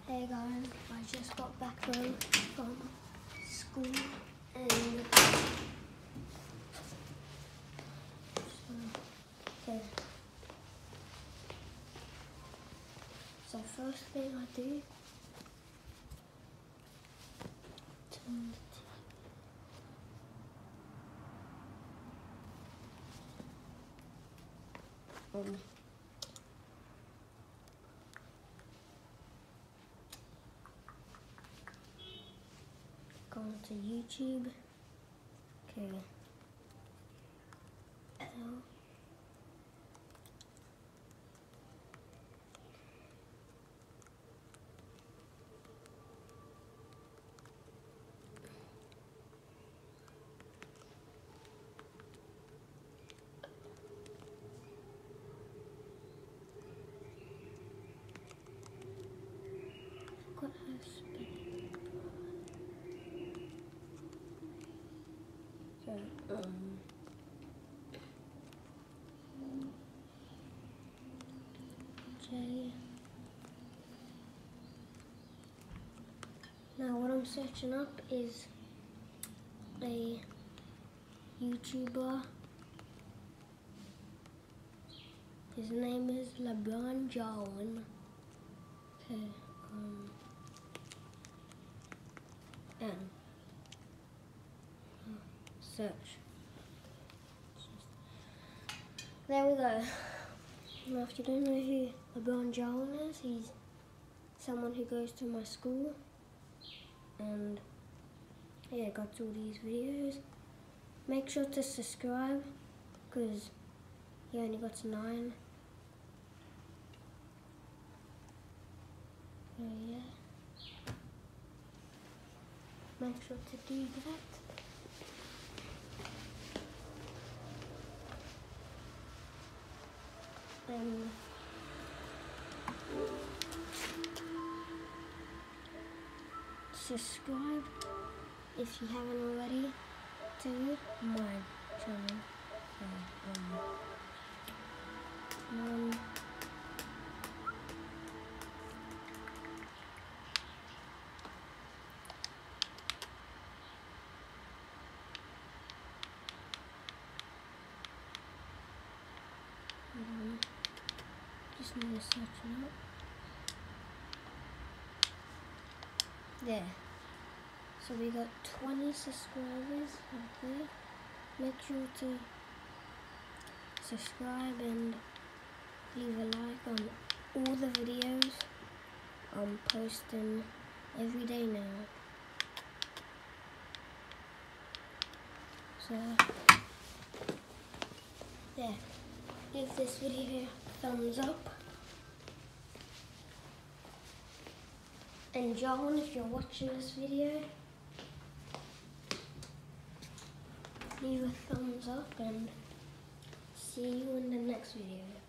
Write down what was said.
Hey guys, I just got back home from school and so first thing I do, turn the TV. Go to YouTube. Okay. Got her spinning. So, J. Now what I'm searching up is a YouTuber. His name is LeBron James. Okay, and search. There we go. Now if you don't know who LeBron James is, he's someone who goes to my school, and yeah, got all these videos. Make sure to subscribe because he only got 9. So yeah, make sure to do that. Subscribe if you haven't already to my channel. Just need to search it up. There. So we got 20 subscribers right there. Make sure to subscribe and leave a like on all the videos I'm posting every day now. So there. Give this video a thumbs up. And John, if you're watching this video, leave a thumbs up and see you in the next video.